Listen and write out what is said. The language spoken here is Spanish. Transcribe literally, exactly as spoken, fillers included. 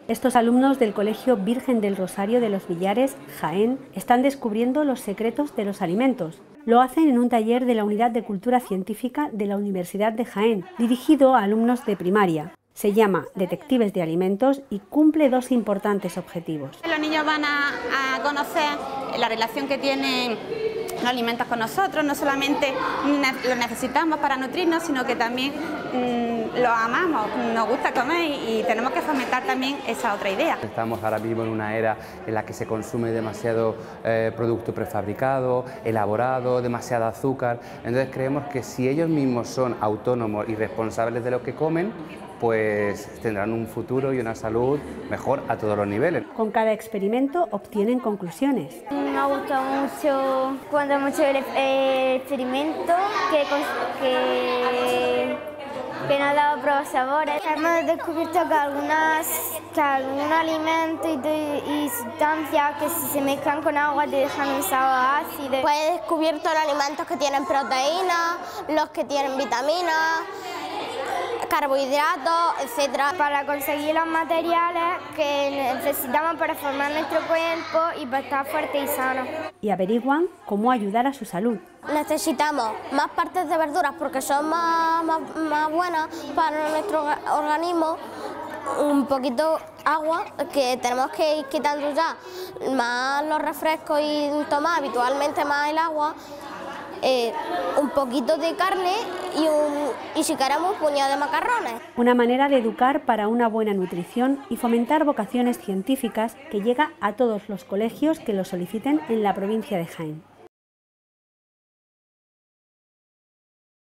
Estos alumnos del Colegio Virgen del Rosario de los Villares, Jaén, están descubriendo los secretos de los alimentos. Lo hacen en un taller de la Unidad de Cultura Científica de la Universidad de Jaén, dirigido a alumnos de primaria. Se llama Detectives de Alimentos y cumple dos importantes objetivos. Los niños van a, a conocer la relación que tienen los alimentos con nosotros. No solamente los necesitamos para nutrirnos, sino que también mmm, los amamos, nos gusta comer y, y tenemos que fomentar también esa otra idea. Estamos ahora mismo en una era en la que se consume demasiado eh, producto prefabricado, elaborado, demasiado azúcar. Entonces creemos que si ellos mismos son autónomos y responsables de lo que comen, pues tendrán un futuro y una salud mejor a todos los niveles. Con cada experimento obtienen conclusiones. Me ha gustado mucho cuando hemos hecho el eh, experimento que, que, que nos ha dado pruebas sabores. Hemos descubierto que, algunas, que algunos alimentos y, de, y sustancias que si se mezclan con agua te dejan un sabor ácido. Pues he descubierto los alimentos que tienen proteínas, los que tienen vitaminas, carbohidratos, etcétera. Para conseguir los materiales que necesitamos para formar nuestro cuerpo y para estar fuerte y sano. Y averiguan cómo ayudar a su salud. Necesitamos más partes de verduras porque son más, más, más buenas para nuestro organismo. Un poquito agua, que tenemos que ir quitando ya más los refrescos y tomar habitualmente más el agua. Eh, un poquito de carne y, un, y si queremos un puñado de macarrones. Una manera de educar para una buena nutrición y fomentar vocaciones científicas que llega a todos los colegios que lo soliciten en la provincia de Jaén.